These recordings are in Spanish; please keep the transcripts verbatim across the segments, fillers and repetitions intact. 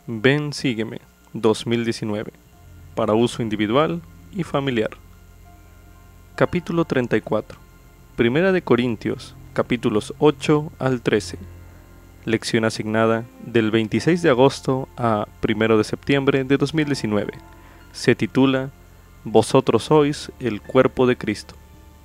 Ven, sígueme, dos mil diecinueve, para uso individual y familiar. Capítulo treinta y cuatro. Primera de Corintios, capítulos ocho al trece. Lección asignada del veintiséis de agosto a primero de septiembre de dos mil diecinueve. Se titula Vosotros sois el cuerpo de Cristo.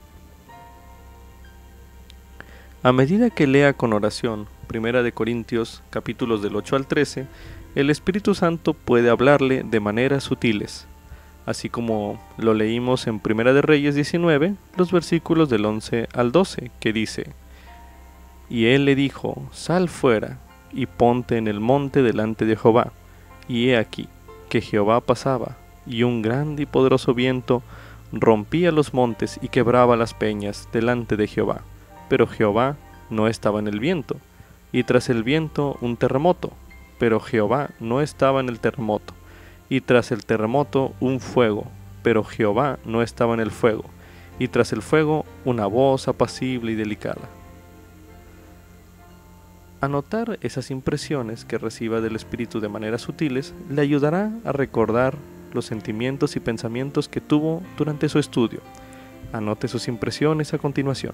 A medida que lea con oración Primera de Corintios, capítulos del ocho al trece, el Espíritu Santo puede hablarle de maneras sutiles, así como lo leímos en Primera de Reyes diecinueve, los versículos del once al doce, que dice: Y él le dijo, sal fuera, y ponte en el monte delante de Jehová. Y he aquí, que Jehová pasaba, y un grande y poderoso viento rompía los montes y quebraba las peñas delante de Jehová. Pero Jehová no estaba en el viento, y tras el viento un terremoto. Pero Jehová no estaba en el terremoto, y tras el terremoto un fuego. Pero Jehová no estaba en el fuego, y tras el fuego una voz apacible y delicada. Anotar esas impresiones que reciba del Espíritu de maneras sutiles le ayudará a recordar los sentimientos y pensamientos que tuvo durante su estudio. Anote sus impresiones a continuación.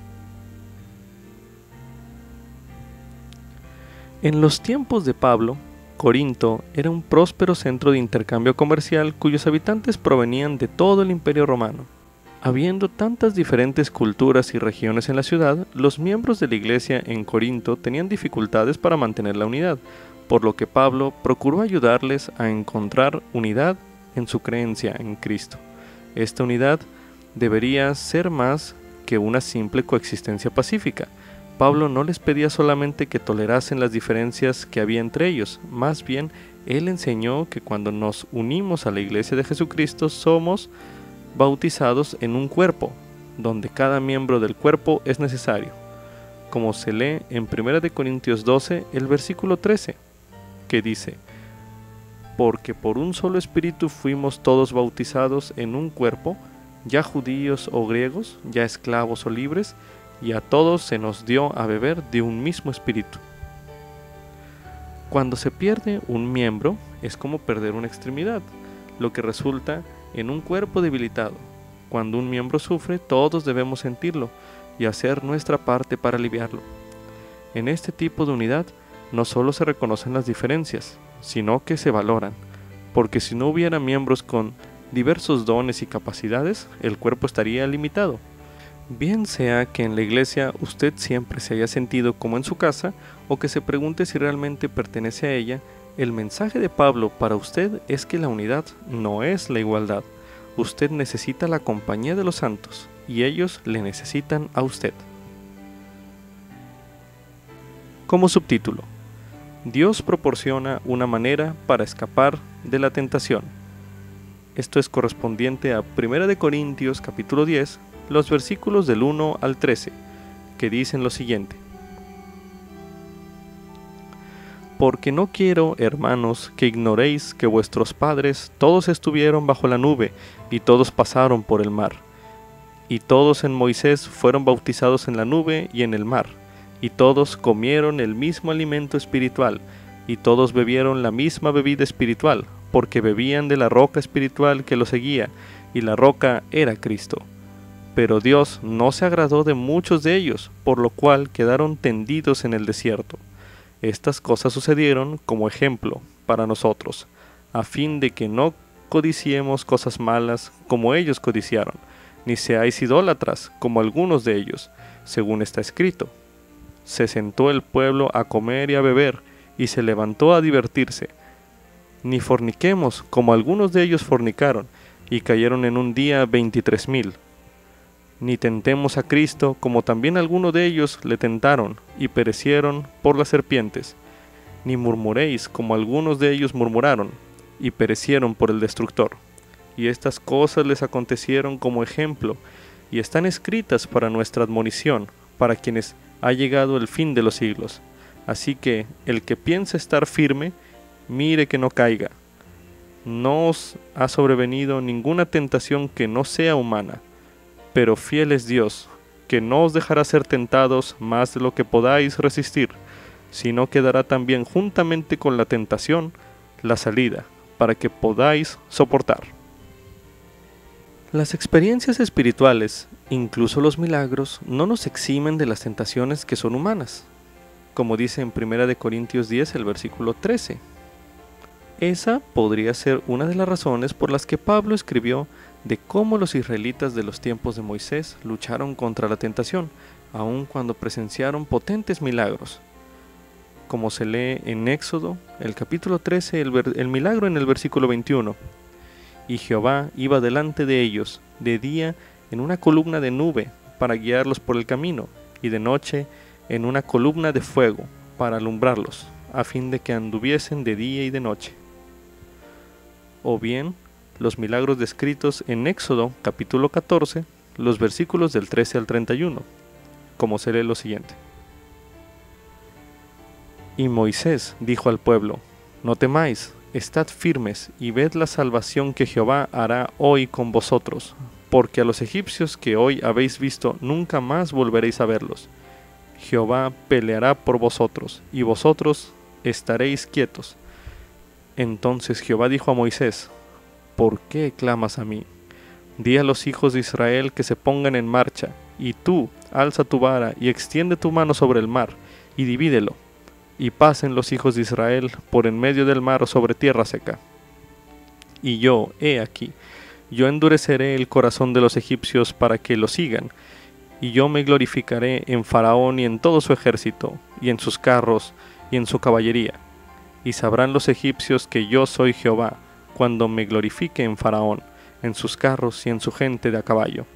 En los tiempos de Pablo, Corinto era un próspero centro de intercambio comercial cuyos habitantes provenían de todo el Imperio Romano. Habiendo tantas diferentes culturas y regiones en la ciudad, los miembros de la iglesia en Corinto tenían dificultades para mantener la unidad, por lo que Pablo procuró ayudarles a encontrar unidad en su creencia en Cristo. Esta unidad debería ser más que una simple coexistencia pacífica. Pablo no les pedía solamente que tolerasen las diferencias que había entre ellos, más bien él enseñó que cuando nos unimos a la iglesia de Jesucristo somos bautizados en un cuerpo, donde cada miembro del cuerpo es necesario, como se lee en Primera de Corintios doce, el versículo trece, que dice: Porque por un solo espíritu fuimos todos bautizados en un cuerpo, ya judíos o griegos, ya esclavos o libres, y a todos se nos dio a beber de un mismo espíritu. Cuando se pierde un miembro, es como perder una extremidad, lo que resulta en un cuerpo debilitado. Cuando un miembro sufre, todos debemos sentirlo y hacer nuestra parte para aliviarlo. En este tipo de unidad, no solo se reconocen las diferencias, sino que se valoran, porque si no hubiera miembros con diversos dones y capacidades, el cuerpo estaría limitado. Bien sea que en la iglesia usted siempre se haya sentido como en su casa, o que se pregunte si realmente pertenece a ella, el mensaje de Pablo para usted es que la unidad no es la igualdad. Usted necesita la compañía de los santos, y ellos le necesitan a usted. Como subtítulo: Dios proporciona una manera para escapar de la tentación. Esto es correspondiente a Primera de Corintios capítulo diez, los versículos del uno al trece, que dicen lo siguiente: Porque no quiero, hermanos, que ignoréis que vuestros padres todos estuvieron bajo la nube, y todos pasaron por el mar. Y todos en Moisés fueron bautizados en la nube y en el mar, y todos comieron el mismo alimento espiritual, y todos bebieron la misma bebida espiritual, porque bebían de la roca espiritual que los seguía, y la roca era Cristo. Pero Dios no se agradó de muchos de ellos, por lo cual quedaron tendidos en el desierto. Estas cosas sucedieron como ejemplo para nosotros, a fin de que no codiciemos cosas malas como ellos codiciaron, ni seáis idólatras como algunos de ellos, según está escrito: Se sentó el pueblo a comer y a beber, y se levantó a divertirse. Ni forniquemos como algunos de ellos fornicaron, y cayeron en un día veintitrés mil. Ni tentemos a Cristo, como también algunos de ellos le tentaron, y perecieron por las serpientes. Ni murmuréis, como algunos de ellos murmuraron, y perecieron por el destructor. Y estas cosas les acontecieron como ejemplo, y están escritas para nuestra admonición, para quienes ha llegado el fin de los siglos. Así que el que piensa estar firme, mire que no caiga. No os ha sobrevenido ninguna tentación que no sea humana, pero fiel es Dios, que no os dejará ser tentados más de lo que podáis resistir, sino que dará también juntamente con la tentación la salida, para que podáis soportar. Las experiencias espirituales, incluso los milagros, no nos eximen de las tentaciones que son humanas, como dice en primera de Corintios diez, el versículo trece. Esa podría ser una de las razones por las que Pablo escribió de cómo los israelitas de los tiempos de Moisés lucharon contra la tentación, aun cuando presenciaron potentes milagros. Como se lee en Éxodo, el capítulo trece, el, el milagro en el versículo veintiuno. Y Jehová iba delante de ellos, de día en una columna de nube, para guiarlos por el camino, y de noche en una columna de fuego, para alumbrarlos, a fin de que anduviesen de día y de noche. O bien, los milagros descritos en Éxodo, capítulo catorce, los versículos del trece al treinta y uno, como se lee lo siguiente. Y Moisés dijo al pueblo: No temáis, estad firmes y ved la salvación que Jehová hará hoy con vosotros, porque a los egipcios que hoy habéis visto nunca más volveréis a verlos. Jehová peleará por vosotros, y vosotros estaréis quietos. Entonces Jehová dijo a Moisés: ¿Por qué clamas a mí? Di a los hijos de Israel que se pongan en marcha, y tú alza tu vara y extiende tu mano sobre el mar, y divídelo, y pasen los hijos de Israel por en medio del mar sobre tierra seca. Y yo, he aquí, yo endureceré el corazón de los egipcios para que lo sigan, y yo me glorificaré en Faraón y en todo su ejército, y en sus carros, y en su caballería. Y sabrán los egipcios que yo soy Jehová, cuando me glorifique en Faraón, en sus carros y en su gente de a caballo.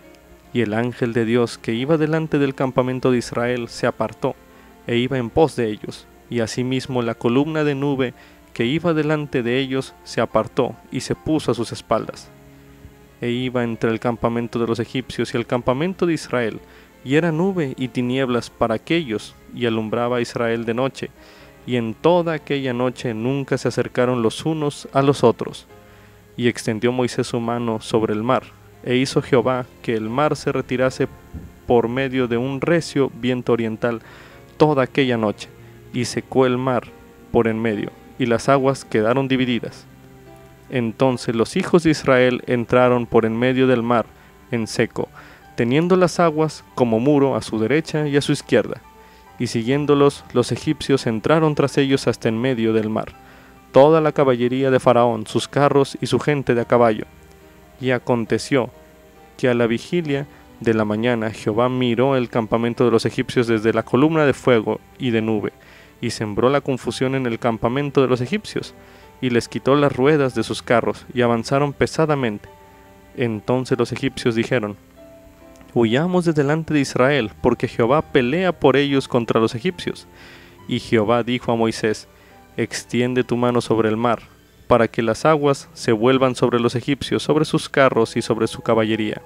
Y el ángel de Dios que iba delante del campamento de Israel se apartó, e iba en pos de ellos, y asimismo la columna de nube que iba delante de ellos se apartó y se puso a sus espaldas. E iba entre el campamento de los egipcios y el campamento de Israel, y era nube y tinieblas para aquellos, y alumbraba a Israel de noche, y en toda aquella noche nunca se acercaron los unos a los otros. Y extendió Moisés su mano sobre el mar, e hizo Jehová que el mar se retirase por medio de un recio viento oriental toda aquella noche, y secó el mar por en medio, y las aguas quedaron divididas. Entonces los hijos de Israel entraron por en medio del mar en seco, teniendo las aguas como muro a su derecha y a su izquierda, y siguiéndolos los egipcios entraron tras ellos hasta en medio del mar, toda la caballería de Faraón, sus carros y su gente de a caballo. Y aconteció que a la vigilia de la mañana Jehová miró el campamento de los egipcios desde la columna de fuego y de nube, y sembró la confusión en el campamento de los egipcios, y les quitó las ruedas de sus carros, y avanzaron pesadamente. Entonces los egipcios dijeron: Huyamos de delante de Israel, porque Jehová pelea por ellos contra los egipcios. Y Jehová dijo a Moisés: Extiende tu mano sobre el mar, para que las aguas se vuelvan sobre los egipcios, sobre sus carros y sobre su caballería.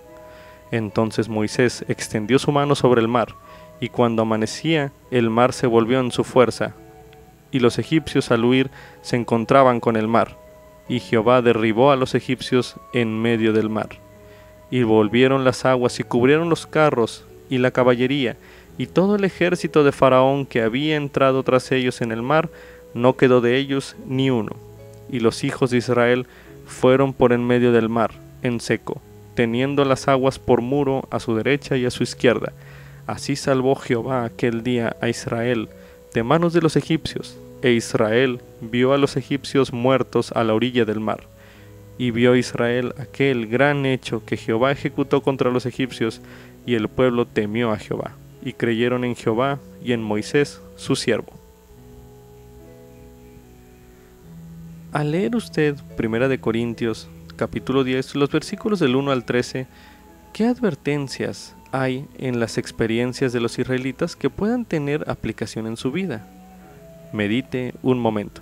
Entonces Moisés extendió su mano sobre el mar, y cuando amanecía, el mar se volvió en su fuerza, y los egipcios al huir se encontraban con el mar, y Jehová derribó a los egipcios en medio del mar. Y volvieron las aguas y cubrieron los carros y la caballería, y todo el ejército de Faraón que había entrado tras ellos en el mar, no quedó de ellos ni uno. Y los hijos de Israel fueron por en medio del mar, en seco, teniendo las aguas por muro a su derecha y a su izquierda. Así salvó Jehová aquel día a Israel de manos de los egipcios, e Israel vio a los egipcios muertos a la orilla del mar. Y vio Israel aquel gran hecho que Jehová ejecutó contra los egipcios, y el pueblo temió a Jehová, y creyeron en Jehová y en Moisés su siervo. Al leer usted primera de Corintios, capítulo diez, los versículos del uno al trece, ¿qué advertencias hay en las experiencias de los israelitas que puedan tener aplicación en su vida? Medite un momento.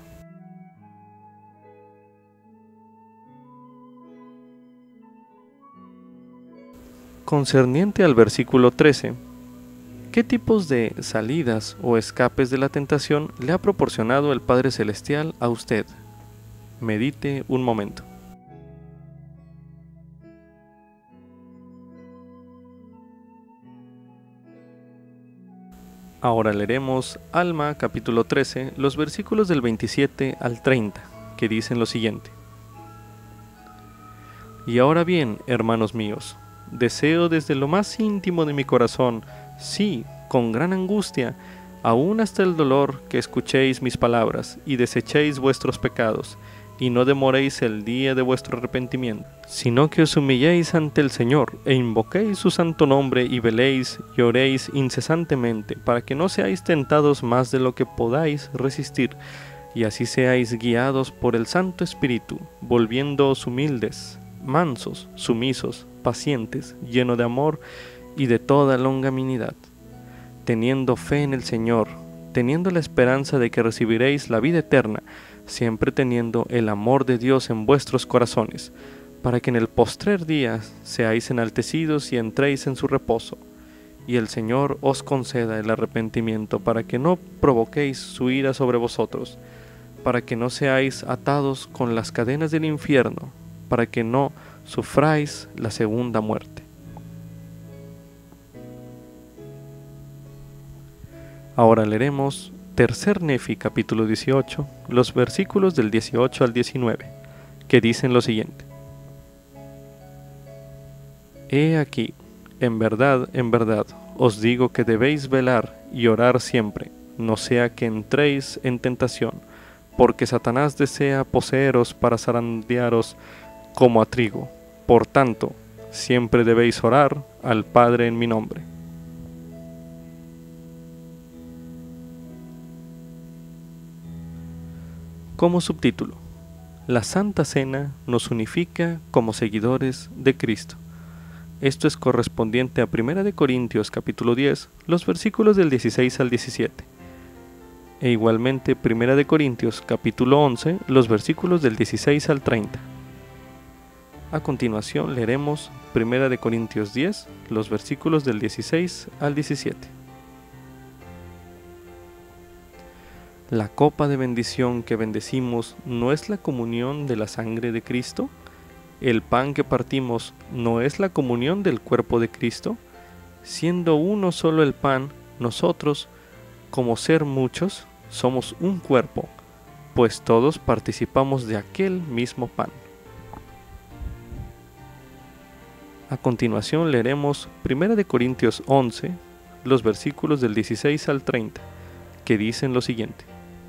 Concerniente al versículo trece, ¿qué tipos de salidas o escapes de la tentación le ha proporcionado el Padre Celestial a usted? Medite un momento. Ahora leeremos Alma capítulo trece, los versículos del veintisiete al treinta, que dicen lo siguiente. Y ahora bien, hermanos míos, deseo desde lo más íntimo de mi corazón, sí, con gran angustia, aún hasta el dolor, que escuchéis mis palabras y desechéis vuestros pecados, y no demoréis el día de vuestro arrepentimiento, sino que os humilléis ante el Señor, e invoquéis su santo nombre, y veléis y oréis incesantemente, para que no seáis tentados más de lo que podáis resistir, y así seáis guiados por el Santo Espíritu, volviéndoos humildes, mansos, sumisos, pacientes, llenos de amor y de toda longanimidad, teniendo fe en el Señor, teniendo la esperanza de que recibiréis la vida eterna, siempre teniendo el amor de Dios en vuestros corazones, para que en el postrer día seáis enaltecidos y entréis en su reposo, y el Señor os conceda el arrepentimiento, para que no provoquéis su ira sobre vosotros, para que no seáis atados con las cadenas del infierno, para que no sufráis la segunda muerte. Ahora leeremos Tercer Nefi capítulo dieciocho, los versículos del dieciocho al diecinueve, que dicen lo siguiente. He aquí, en verdad, en verdad, os digo que debéis velar y orar siempre, no sea que entréis en tentación, porque Satanás desea poseeros para zarandearos como a trigo. Por tanto, siempre debéis orar al Padre en mi nombre. Como subtítulo, la Santa Cena nos unifica como seguidores de Cristo. Esto es correspondiente a primera de Corintios capítulo diez, los versículos del dieciséis al diecisiete. E igualmente primera de Corintios capítulo once, los versículos del dieciséis al treinta. A continuación leeremos primera de Corintios diez, los versículos del dieciséis al diecisiete. ¿La copa de bendición que bendecimos no es la comunión de la sangre de Cristo? ¿El pan que partimos no es la comunión del cuerpo de Cristo? Siendo uno solo el pan, nosotros, como ser muchos, somos un cuerpo, pues todos participamos de aquel mismo pan. A continuación leeremos primera de Corintios once, los versículos del dieciséis al treinta, que dicen lo siguiente.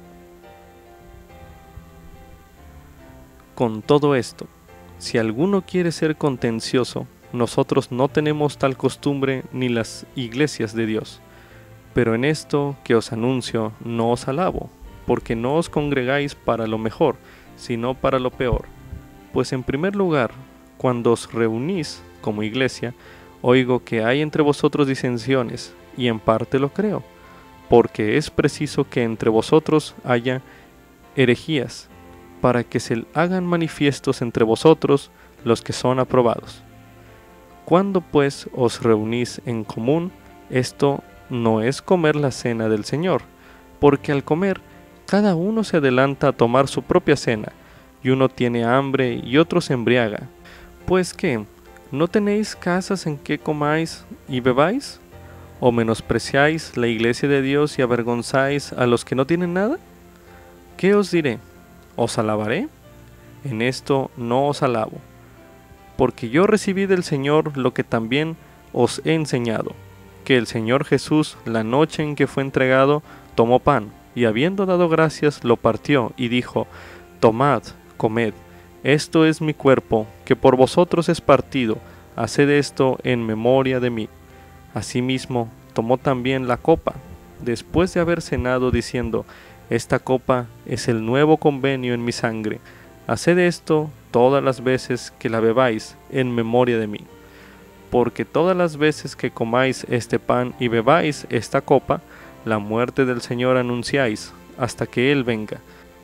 Con todo esto, si alguno quiere ser contencioso, nosotros no tenemos tal costumbre ni las iglesias de Dios. Pero en esto que os anuncio no os alabo, porque no os congregáis para lo mejor, sino para lo peor. Pues en primer lugar, cuando os reunís como iglesia, oigo que hay entre vosotros disensiones, y en parte lo creo, porque es preciso que entre vosotros haya herejías, para que se hagan manifiestos entre vosotros los que son aprobados. Cuando pues os reunís en común, esto no es comer la cena del Señor, porque al comer cada uno se adelanta a tomar su propia cena, y uno tiene hambre y otro se embriaga. Pues ¿qué? ¿No tenéis casas en que comáis y bebáis? ¿O menospreciáis la iglesia de Dios y avergonzáis a los que no tienen nada? ¿Qué os diré? ¿Os alabaré? En esto no os alabo, porque yo recibí del Señor lo que también os he enseñado, que el Señor Jesús, la noche en que fue entregado, tomó pan, y habiendo dado gracias, lo partió, y dijo, tomad, comed, esto es mi cuerpo, que por vosotros es partido, haced esto en memoria de mí. Asimismo, tomó también la copa, después de haber cenado, diciendo, esta copa es el nuevo convenio en mi sangre. Haced esto todas las veces que la bebáis en memoria de mí. Porque todas las veces que comáis este pan y bebáis esta copa, la muerte del Señor anunciáis, hasta que Él venga.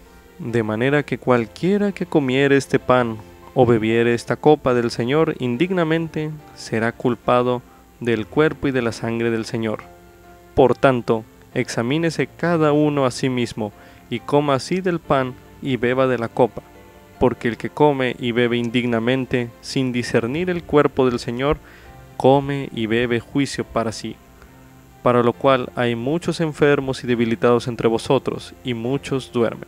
De manera que cualquiera que comiere este pan o bebiere esta copa del Señor indignamente, será culpado del cuerpo y de la sangre del Señor. Por tanto, examínese cada uno a sí mismo, y coma así del pan y beba de la copa, porque el que come y bebe indignamente, sin discernir el cuerpo del Señor, come y bebe juicio para sí. para lo cual hay muchos enfermos y debilitados entre vosotros, y muchos duermen.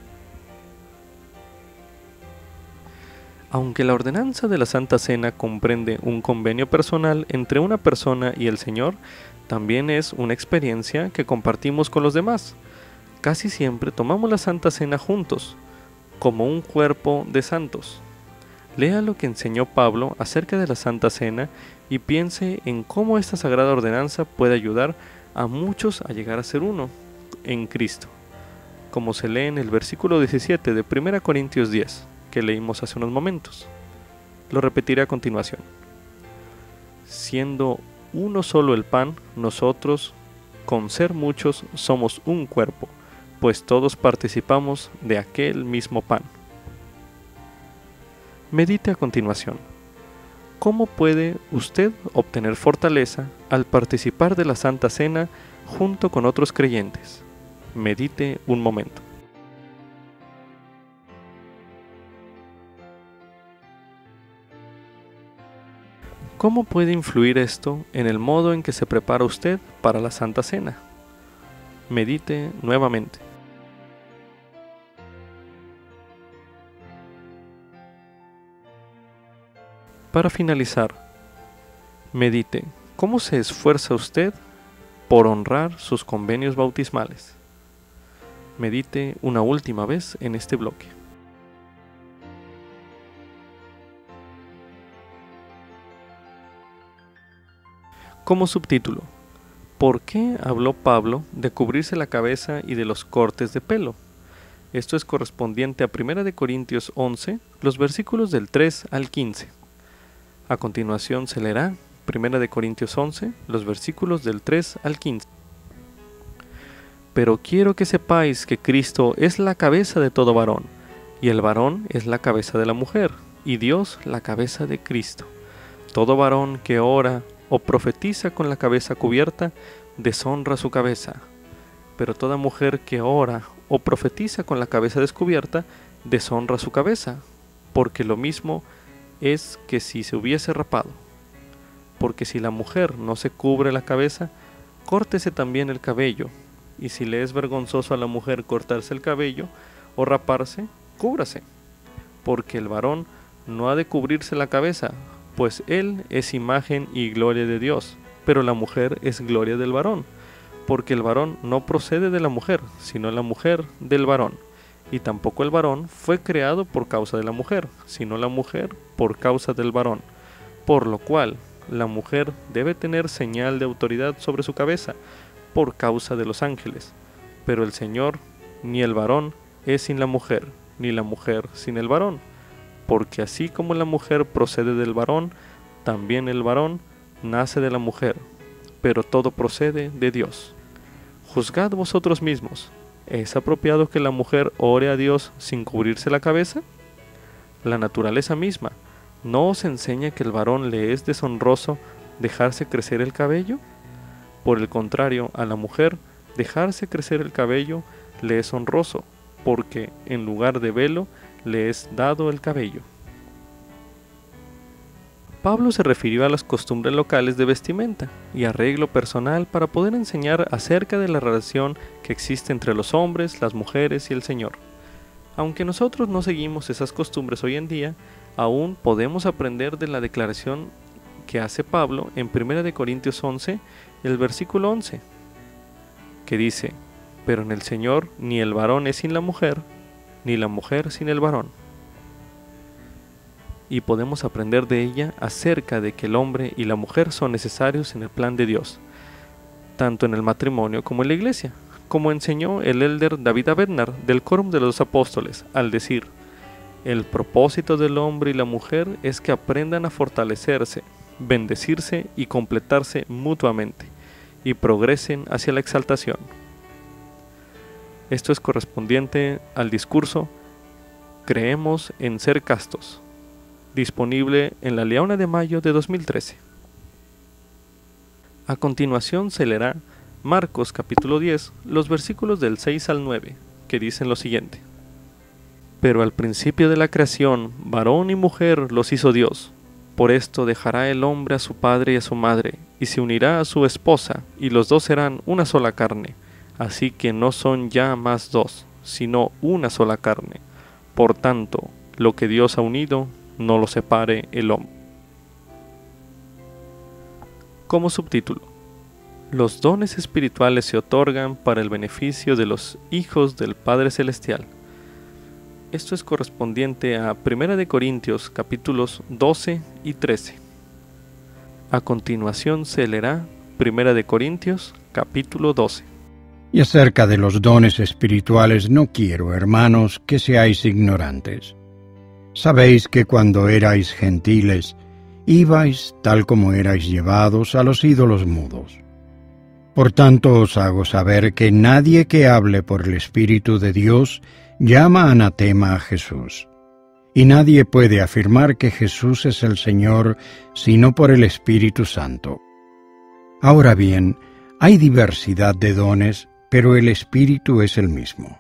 Aunque la ordenanza de la Santa Cena comprende un convenio personal entre una persona y el Señor, también es una experiencia que compartimos con los demás. Casi siempre tomamos la Santa Cena juntos, como un cuerpo de santos. Lea lo que enseñó Pablo acerca de la Santa Cena y piense en cómo esta sagrada ordenanza puede ayudar a muchos a llegar a ser uno en Cristo, como se lee en el versículo diecisiete de primera Corintios diez, que leímos hace unos momentos. Lo repetiré a continuación. Siendo uno solo el pan, nosotros, con ser muchos, somos un cuerpo, pues todos participamos de aquel mismo pan. Medite a continuación. ¿Cómo puede usted obtener fortaleza al participar de la Santa Cena junto con otros creyentes? Medite un momento. ¿Cómo puede influir esto en el modo en que se prepara usted para la Santa Cena? Medite nuevamente. Para finalizar, medite cómo se esfuerza usted por honrar sus convenios bautismales. Medite una última vez en este bloque. Como subtítulo, ¿por qué habló Pablo de cubrirse la cabeza y de los cortes de pelo? Esto es correspondiente a primera de Corintios once, los versículos del tres al quince. A continuación se leerá primera de Corintios once, los versículos del tres al quince. Pero quiero que sepáis que Cristo es la cabeza de todo varón, y el varón es la cabeza de la mujer, y Dios la cabeza de Cristo. Todo varón que ora o profetiza con la cabeza cubierta, deshonra su cabeza. Pero toda mujer que ora o profetiza con la cabeza descubierta, deshonra su cabeza, porque lo mismo es que si se hubiese rapado. Porque si la mujer no se cubre la cabeza, córtese también el cabello, y si le es vergonzoso a la mujer cortarse el cabello o raparse, cúbrase, porque el varón no ha de cubrirse la cabeza, pues él es imagen y gloria de Dios, pero la mujer es gloria del varón, porque el varón no procede de la mujer, sino la mujer del varón. Y tampoco el varón fue creado por causa de la mujer, sino la mujer por causa del varón. Por lo cual, la mujer debe tener señal de autoridad sobre su cabeza, por causa de los ángeles. Pero el Señor, ni el varón es sin la mujer, ni la mujer sin el varón. Porque así como la mujer procede del varón, también el varón nace de la mujer. Pero todo procede de Dios. Juzgad vosotros mismos. ¿Es apropiado que la mujer ore a Dios sin cubrirse la cabeza? La naturaleza misma, ¿no os enseña que el varón le es deshonroso dejarse crecer el cabello? Por el contrario, a la mujer, dejarse crecer el cabello le es honroso, porque en lugar de velo le es dado el cabello. Pablo se refirió a las costumbres locales de vestimenta y arreglo personal para poder enseñar acerca de la relación que existe entre los hombres, las mujeres y el Señor. Aunque nosotros no seguimos esas costumbres hoy en día, aún podemos aprender de la declaración que hace Pablo en primera de Corintios once, el versículo once, que dice: pero en el Señor ni el varón es sin la mujer, ni la mujer sin el varón. Y podemos aprender de ella acerca de que el hombre y la mujer son necesarios en el plan de Dios, tanto en el matrimonio como en la iglesia, como enseñó el elder David Abednar del Quórum de los Apóstoles, al decir: el propósito del hombre y la mujer es que aprendan a fortalecerse, bendecirse y completarse mutuamente, y progresen hacia la exaltación. Esto es correspondiente al discurso Creemos en ser castos, disponible en La Leona de mayo de dos mil trece. A continuación se leerá Marcos capítulo diez, los versículos del seis al nueve, que dicen lo siguiente: pero al principio de la creación, varón y mujer los hizo Dios. Por esto dejará el hombre a su padre y a su madre, y se unirá a su esposa, y los dos serán una sola carne. Así que no son ya más dos, sino una sola carne. Por tanto, lo que Dios ha unido, no lo separe el hombre. Como subtítulo: los dones espirituales se otorgan para el beneficio de los hijos del Padre Celestial. Esto es correspondiente a primera de Corintios capítulos doce y trece. A continuación se leerá primera de Corintios capítulo doce. Y acerca de los dones espirituales no quiero, hermanos, que seáis ignorantes. Sabéis que cuando erais gentiles, ibais, tal como erais llevados, a los ídolos mudos. Por tanto os hago saber que nadie que hable por el Espíritu de Dios llama anatema a Jesús. Y nadie puede afirmar que Jesús es el Señor sino por el Espíritu Santo. Ahora bien, hay diversidad de dones, pero el Espíritu es el mismo.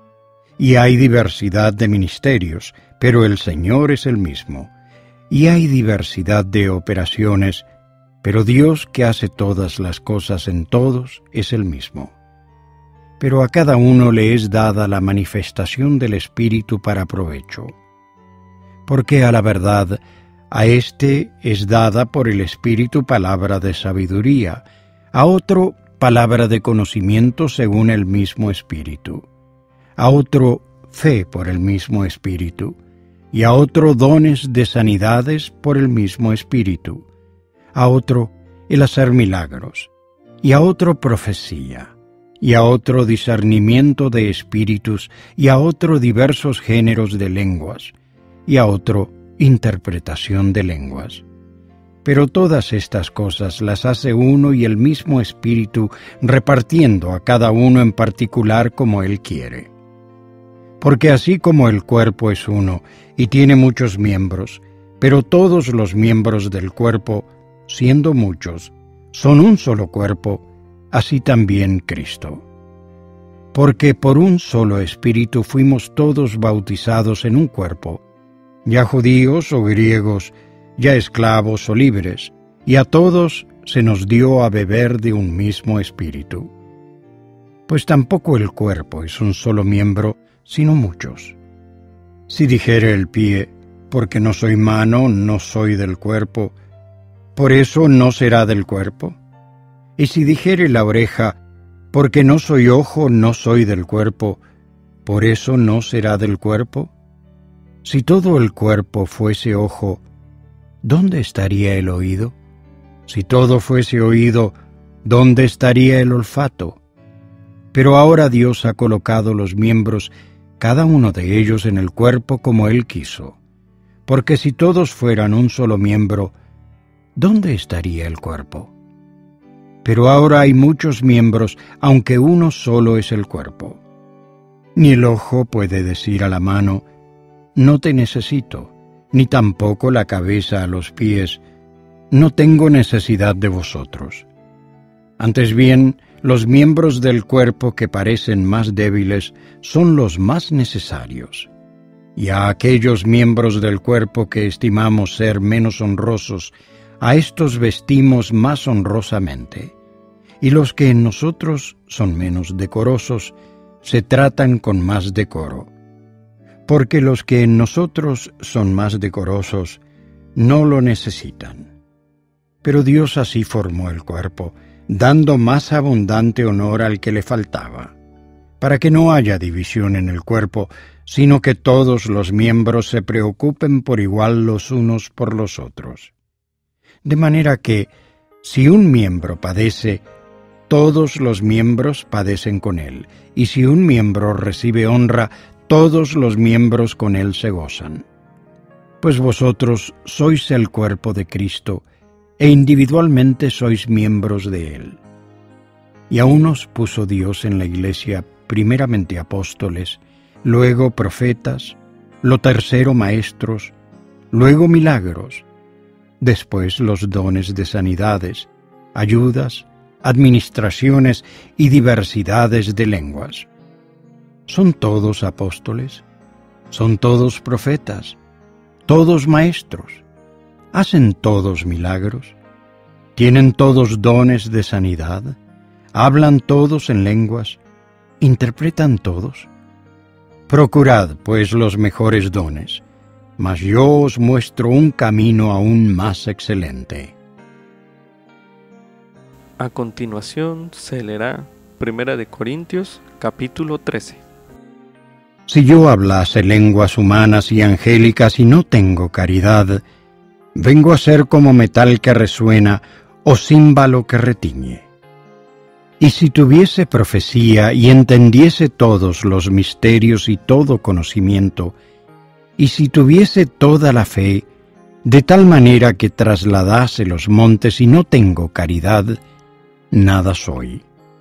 Y hay diversidad de ministerios, pero el Señor es el mismo. Y hay diversidad de operaciones, pero Dios que hace todas las cosas en todos es el mismo. Pero a cada uno le es dada la manifestación del Espíritu para provecho. Porque a la verdad, a éste es dada por el Espíritu palabra de sabiduría, a otro palabra de conocimiento según el mismo Espíritu, a otro fe por el mismo Espíritu, y a otro dones de sanidades por el mismo Espíritu, a otro el hacer milagros, y a otro profecía, y a otro discernimiento de espíritus, y a otro diversos géneros de lenguas, y a otro interpretación de lenguas. Pero todas estas cosas las hace uno y el mismo Espíritu, repartiendo a cada uno en particular como Él quiere. Porque así como el cuerpo es uno y tiene muchos miembros, pero todos los miembros del cuerpo, siendo muchos, son un solo cuerpo, así también Cristo. Porque por un solo Espíritu fuimos todos bautizados en un cuerpo, ya judíos o griegos, ya esclavos o libres, y a todos se nos dio a beber de un mismo Espíritu. Pues tampoco el cuerpo es un solo miembro, sino muchos. Si dijere el pie, porque no soy mano, no soy del cuerpo, ¿por eso no será del cuerpo? Y si dijere la oreja, porque no soy ojo, no soy del cuerpo, ¿por eso no será del cuerpo? Si todo el cuerpo fuese ojo, ¿dónde estaría el oído? Si todo fuese oído, ¿dónde estaría el olfato? Pero ahora Dios ha colocado los miembros, cada uno de ellos en el cuerpo como Él quiso. Porque si todos fueran un solo miembro, ¿dónde estaría el cuerpo? Pero ahora hay muchos miembros, aunque uno solo es el cuerpo. Ni el ojo puede decir a la mano, no te necesito, ni tampoco la cabeza a los pies, no tengo necesidad de vosotros. Antes bien, los miembros del cuerpo que parecen más débiles son los más necesarios. Y a aquellos miembros del cuerpo que estimamos ser menos honrosos, a estos vestimos más honrosamente. Y los que en nosotros son menos decorosos, se tratan con más decoro. Porque los que en nosotros son más decorosos, no lo necesitan. Pero Dios así formó el cuerpo, dando más abundante honor al que le faltaba, para que no haya división en el cuerpo, sino que todos los miembros se preocupen por igual los unos por los otros. De manera que, si un miembro padece, todos los miembros padecen con él, y si un miembro recibe honra, todos los miembros con él se gozan. Pues vosotros sois el cuerpo de Cristo, e individualmente sois miembros de él. Y a unos puso Dios en la Iglesia primeramente apóstoles, luego profetas, lo tercero maestros, luego milagros, después los dones de sanidades, ayudas, administraciones y diversidades de lenguas. ¿Son todos apóstoles? ¿Son todos profetas? ¿Todos maestros? ¿Hacen todos milagros? ¿Tienen todos dones de sanidad? ¿Hablan todos en lenguas? ¿Interpretan todos? Procurad, pues, los mejores dones, mas yo os muestro un camino aún más excelente. A continuación se leerá Primera de Corintios, capítulo trece. Si yo hablase lenguas humanas y angélicas y no tengo caridad, vengo a ser como metal que resuena o címbalo que retiñe. Y si tuviese profecía y entendiese todos los misterios y todo conocimiento, y si tuviese toda la fe, de tal manera que trasladase los montes y no tengo caridad, nada soy.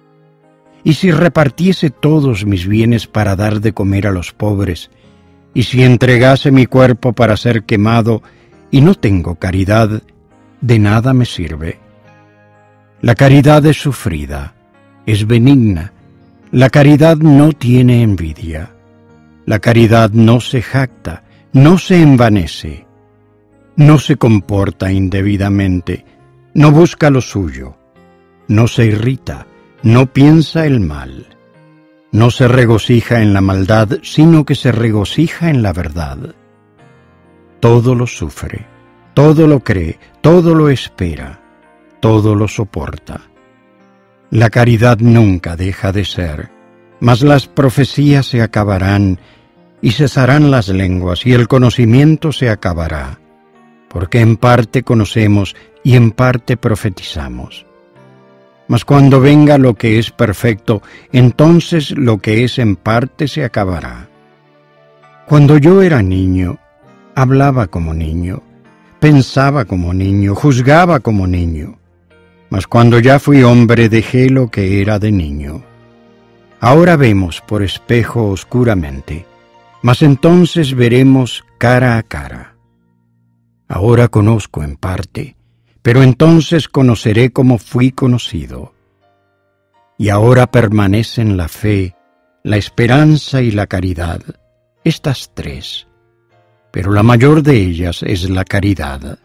Y si repartiese todos mis bienes para dar de comer a los pobres, y si entregase mi cuerpo para ser quemado, y no tengo caridad, de nada me sirve. La caridad es sufrida, es benigna, la caridad no tiene envidia, la caridad no se jacta, no se envanece, no se comporta indebidamente, no busca lo suyo, no se irrita, no piensa el mal, no se regocija en la maldad, sino que se regocija en la verdad. Todo lo sufre, todo lo cree, todo lo espera, todo lo soporta. La caridad nunca deja de ser, mas las profecías se acabarán, y cesarán las lenguas, y el conocimiento se acabará, porque en parte conocemos y en parte profetizamos. Mas cuando venga lo que es perfecto, entonces lo que es en parte se acabará. Cuando yo era niño, hablaba como niño, pensaba como niño, juzgaba como niño. Mas cuando ya fui hombre dejé lo que era de niño. Ahora vemos por espejo oscuramente, mas entonces veremos cara a cara. Ahora conozco en parte, pero entonces conoceré como fui conocido. Y ahora permanecen la fe, la esperanza y la caridad, estas tres, pero la mayor de ellas es la caridad.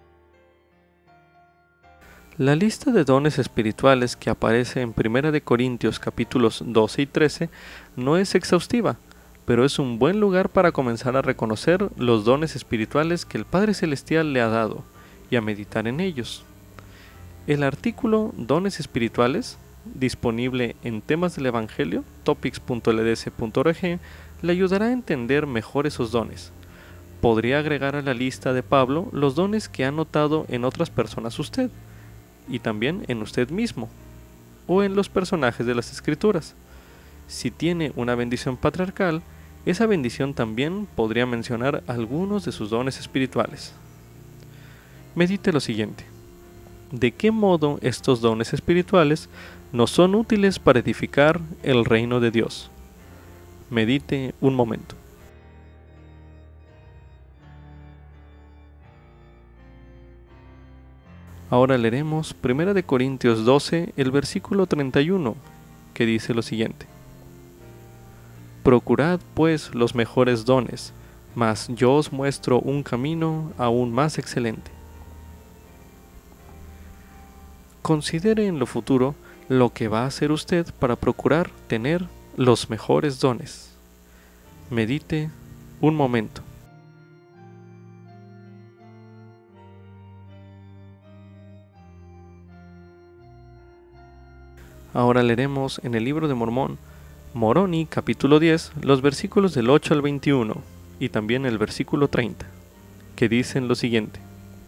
La lista de dones espirituales que aparece en Primera de Corintios capítulos doce y trece no es exhaustiva, pero es un buen lugar para comenzar a reconocer los dones espirituales que el Padre Celestial le ha dado y a meditar en ellos. El artículo Dones Espirituales, disponible en Temas del Evangelio, topics punto l d s punto org, le ayudará a entender mejor esos dones. Podría agregar a la lista de Pablo los dones que ha notado en otras personas usted, y también en usted mismo, o en los personajes de las Escrituras. Si tiene una bendición patriarcal, esa bendición también podría mencionar algunos de sus dones espirituales. Medite lo siguiente: ¿de qué modo estos dones espirituales nos son útiles para edificar el reino de Dios? Medite un momento. Ahora leeremos Primera de Corintios doce, el versículo treinta y uno, que dice lo siguiente: Procurad pues los mejores dones, mas yo os muestro un camino aún más excelente. Considere en lo futuro lo que va a hacer usted para procurar tener los mejores dones. Medite un momento. Ahora leeremos en el libro de Mormón, Moroni capítulo diez, los versículos del ocho al veintiuno y también el versículo treinta, que dicen lo siguiente: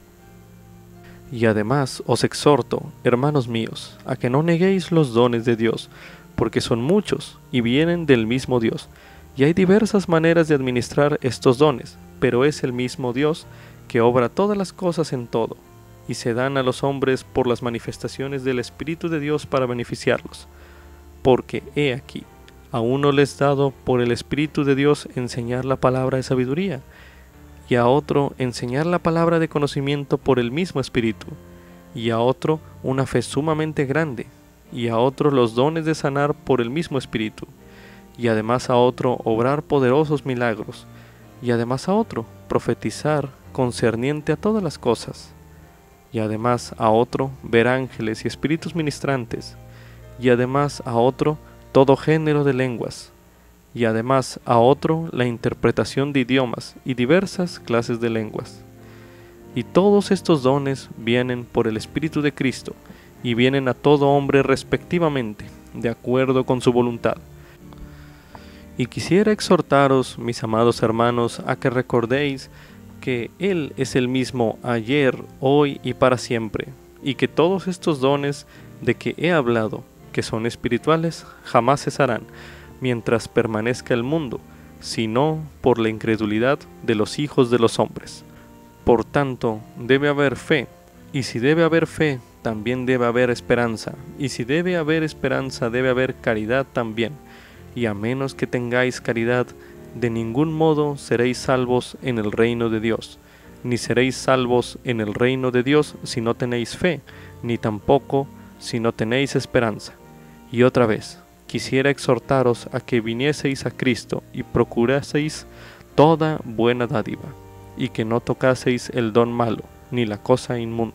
Y además os exhorto, hermanos míos, a que no neguéis los dones de Dios, porque son muchos y vienen del mismo Dios, y hay diversas maneras de administrar estos dones, pero es el mismo Dios que obra todas las cosas en todo, y se dan a los hombres por las manifestaciones del Espíritu de Dios para beneficiarlos. Porque, he aquí, a uno les dado por el Espíritu de Dios enseñar la palabra de sabiduría, y a otro enseñar la palabra de conocimiento por el mismo Espíritu, y a otro una fe sumamente grande, y a otro los dones de sanar por el mismo Espíritu, y además a otro obrar poderosos milagros, y además a otro profetizar concerniente a todas las cosas, y además a otro ver ángeles y espíritus ministrantes, y además a otro todo género de lenguas, y además a otro la interpretación de idiomas y diversas clases de lenguas. Y todos estos dones vienen por el Espíritu de Cristo, y vienen a todo hombre respectivamente, de acuerdo con su voluntad. Y quisiera exhortaros, mis amados hermanos, a que recordéis que Él es el mismo ayer, hoy y para siempre, y que todos estos dones de que he hablado, que son espirituales, jamás cesarán, mientras permanezca el mundo, sino por la incredulidad de los hijos de los hombres. Por tanto, debe haber fe, y si debe haber fe, también debe haber esperanza, y si debe haber esperanza, debe haber caridad también, y a menos que tengáis caridad, de ningún modo seréis salvos en el reino de Dios, ni seréis salvos en el reino de Dios si no tenéis fe, ni tampoco si no tenéis esperanza. Y otra vez, quisiera exhortaros a que vinieseis a Cristo y procuraseis toda buena dádiva, y que no tocaseis el don malo, ni la cosa inmunda.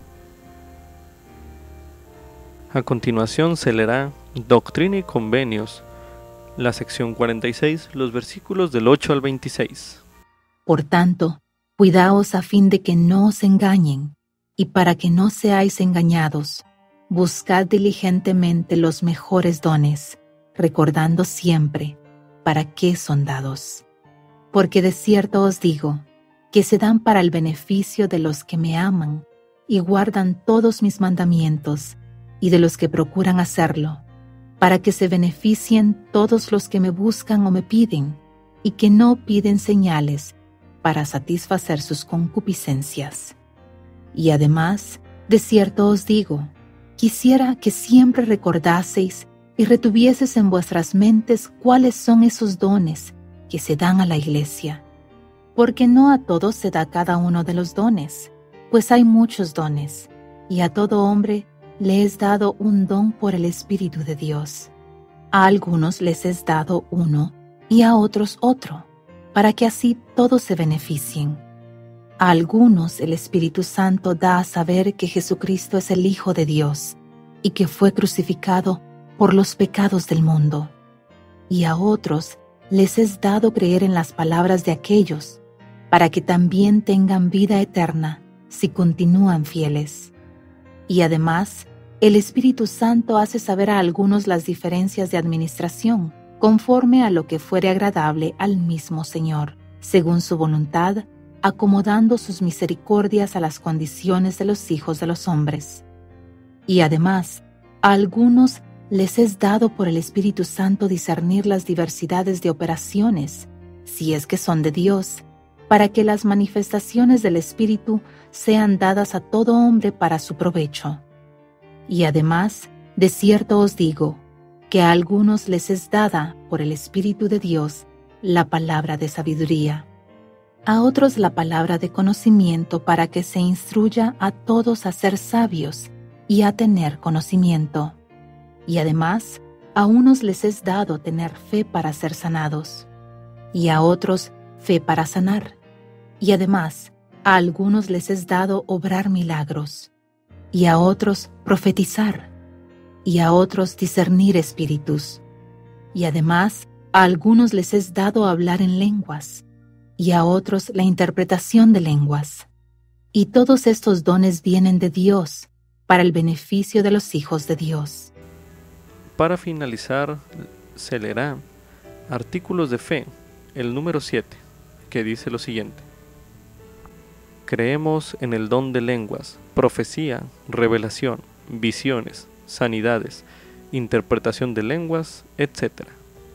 A continuación se leerá Doctrina y Convenios, la sección cuarenta y seis, los versículos del ocho al veintiséis. Por tanto, cuidaos a fin de que no os engañen, y para que no seáis engañados, buscad diligentemente los mejores dones, recordando siempre para qué son dados. Porque de cierto os digo, que se dan para el beneficio de los que me aman, y guardan todos mis mandamientos, y de los que procuran hacerlo, para que se beneficien todos los que me buscan o me piden, y que no piden señales para satisfacer sus concupiscencias. Y además, de cierto os digo, quisiera que siempre recordaseis y retuvieseis en vuestras mentes cuáles son esos dones que se dan a la Iglesia, porque no a todos se da cada uno de los dones, pues hay muchos dones, y a todo hombre le es dado un don por el Espíritu de Dios. A algunos les es dado uno y a otros otro, para que así todos se beneficien. A algunos el Espíritu Santo da a saber que Jesucristo es el Hijo de Dios y que fue crucificado por los pecados del mundo. Y a otros les es dado creer en las palabras de aquellos, para que también tengan vida eterna si continúan fieles. Y además, el Espíritu Santo hace saber a algunos las diferencias de administración, conforme a lo que fuere agradable al mismo Señor, según su voluntad, acomodando sus misericordias a las condiciones de los hijos de los hombres. Y además, a algunos les es dado por el Espíritu Santo discernir las diversidades de operaciones, si es que son de Dios, para que las manifestaciones del Espíritu sean dadas a todo hombre para su provecho. Y además, de cierto os digo, que a algunos les es dada por el Espíritu de Dios la palabra de sabiduría, a otros la palabra de conocimiento para que se instruya a todos a ser sabios y a tener conocimiento. Y además, a unos les es dado tener fe para ser sanados, y a otros fe para sanar, y además a algunos les es dado obrar milagros, y a otros profetizar, y a otros discernir espíritus, y además a algunos les es dado hablar en lenguas, y a otros la interpretación de lenguas. Y todos estos dones vienen de Dios, para el beneficio de los hijos de Dios. Para finalizar, se leerá Artículos de Fe, el número siete, que dice lo siguiente. Creemos en el don de lenguas, profecía, revelación, visiones, sanidades, interpretación de lenguas, etcétera.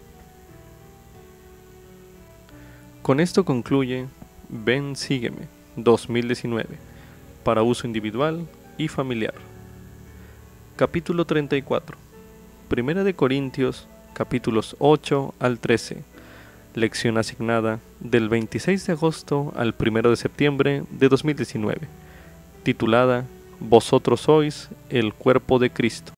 Con esto concluye Ven, Sígueme dos mil diecinueve, para uso individual y familiar. Capítulo treinta y cuatro. Primera de Corintios, capítulos ocho al trece. Lección asignada del veintiséis de agosto al primero de septiembre de dos mil diecinueve, titulada Vosotros sois el cuerpo de Cristo.